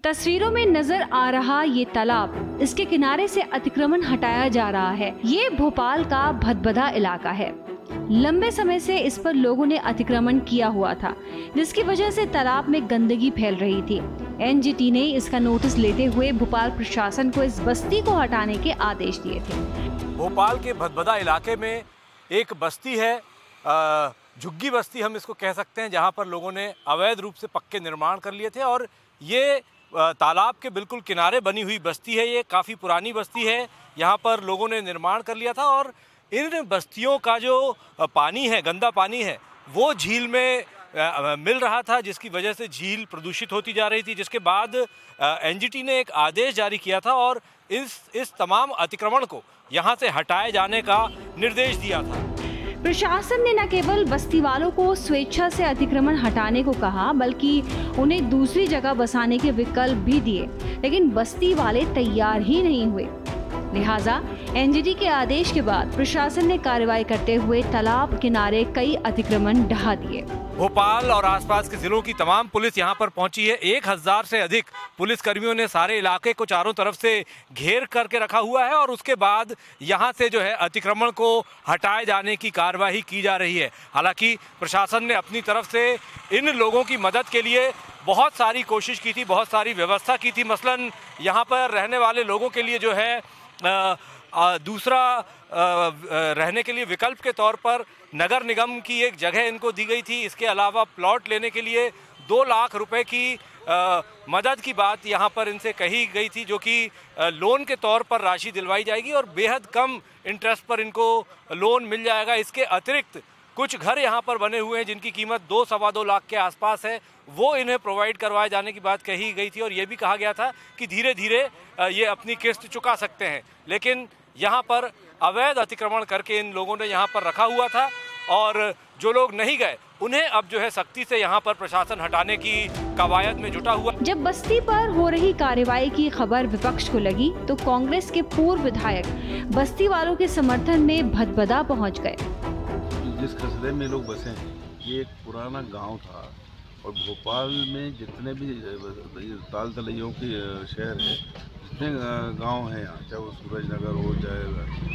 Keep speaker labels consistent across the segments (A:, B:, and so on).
A: तस्वीरों में नजर आ रहा ये तालाब, इसके किनारे से अतिक्रमण हटाया जा रहा है। ये भोपाल का भदभदा इलाका है। लंबे समय से इस पर लोगों ने अतिक्रमण किया हुआ था, जिसकी वजह से तालाब में गंदगी फैल रही थी। एनजीटी ने इसका नोटिस लेते हुए भोपाल प्रशासन को इस बस्ती को हटाने के आदेश दिए थे।
B: भोपाल के भदभदा इलाके में एक बस्ती है, झुग्गी बस्ती हम इसको कह सकते हैं, जहां पर लोगों ने अवैध रूप से पक्के निर्माण कर लिए थे। और ये तालाब के बिल्कुल किनारे बनी हुई बस्ती है। ये काफ़ी पुरानी बस्ती है, यहाँ पर लोगों ने निर्माण कर लिया था। और इन बस्तियों का जो पानी है, गंदा पानी है, वो झील में मिल रहा था, जिसकी वजह से झील प्रदूषित होती जा रही थी। जिसके बाद एनजीटी ने एक आदेश जारी किया था और इस तमाम अतिक्रमण को यहाँ से हटाए जाने का निर्देश दिया था।
A: प्रशासन ने न केवल बस्ती वालों को स्वेच्छा से अतिक्रमण हटाने को कहा, बल्कि उन्हें दूसरी जगह बसाने के विकल्प भी दिए, लेकिन बस्ती वाले तैयार ही नहीं हुए। लिहाजा एनजीटी के आदेश के बाद प्रशासन ने कार्रवाई करते हुए तालाब किनारे कई अतिक्रमण ढहा दिए।
B: भोपाल और आसपास के जिलों की तमाम पुलिस यहाँ पर पहुंची है। 1000 से अधिक पुलिस कर्मियों ने सारे इलाके को चारों तरफ से घेर करके रखा हुआ है और उसके बाद यहाँ से जो है अतिक्रमण को हटाए जाने की कार्रवाई की जा रही है। हालांकि प्रशासन ने अपनी तरफ से इन लोगों की मदद के लिए बहुत सारी कोशिश की थी, बहुत सारी व्यवस्था की थी। मसलन यहाँ पर रहने वाले लोगों के लिए जो है दूसरा रहने के लिए विकल्प के तौर पर नगर निगम की एक जगह इनको दी गई थी। इसके अलावा प्लॉट लेने के लिए 2 लाख रुपए की मदद की बात यहाँ पर इनसे कही गई थी, जो कि लोन के तौर पर राशि दिलवाई जाएगी और बेहद कम इंटरेस्ट पर इनको लोन मिल जाएगा। इसके अतिरिक्त कुछ घर यहाँ पर बने हुए हैं जिनकी कीमत 2-2.25 लाख के आसपास है, वो इन्हें प्रोवाइड करवाए जाने की बात कही गई थी। और ये भी कहा गया था कि धीरे धीरे ये अपनी किस्त चुका सकते हैं। लेकिन यहाँ पर अवैध अतिक्रमण करके इन लोगों ने यहाँ पर रखा हुआ था और जो लोग नहीं गए उन्हें अब जो है सख्ती से यहाँ पर प्रशासन हटाने की कवायद में जुटा हुआ।
A: जब बस्ती पर हो रही कार्रवाई की खबर विपक्ष को लगी तो कांग्रेस के पूर्व विधायक बस्ती वालों के समर्थन में भदभदा पहुँच गए।
C: जिस कस्बे में लोग बसे हैं, ये एक पुराना गांव था और भोपाल में जितने भी ताल तलैयों के शहर है, जितने गांव हैं यहाँ, चाहे वो सूरजनगर हो, चाहे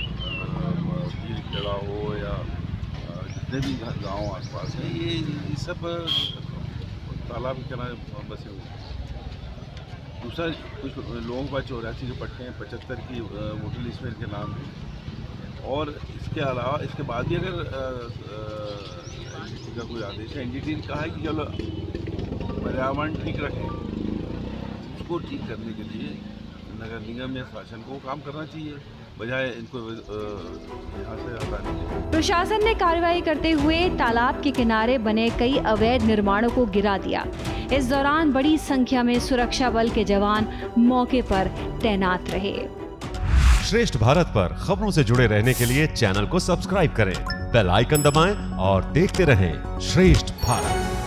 C: खेड़ा हो, या जितने भी गांव आसपास हैं, ये सब तालाब के किनारे बसे हुए हैं। दूसरा, कुछ लोगों के पास 84 के पट्टे हैं, 75 की वोटर लिस्ट में इनके नाम हैं। और इसके अलावा इसके बाद भी अगर एनजीटी का कोई आदेश है, एनजीटी ने कहा है कि चलो पर्यावरण ठीक रखें, उसको ठीक करने के लिए नगर निगम या शासन को काम करना चाहिए, बजाय इनको यहाँ से हटाने के।
A: प्रशासन ने कार्रवाई करते हुए तालाब के किनारे बने कई अवैध निर्माणों को गिरा दिया। इस दौरान बड़ी संख्या में सुरक्षा बल के जवान मौके पर तैनात रहे।
D: श्रेष्ठ भारत पर खबरों से जुड़े रहने के लिए चैनल को सब्सक्राइब करें, बेल आइकन दबाएं और देखते रहें श्रेष्ठ भारत।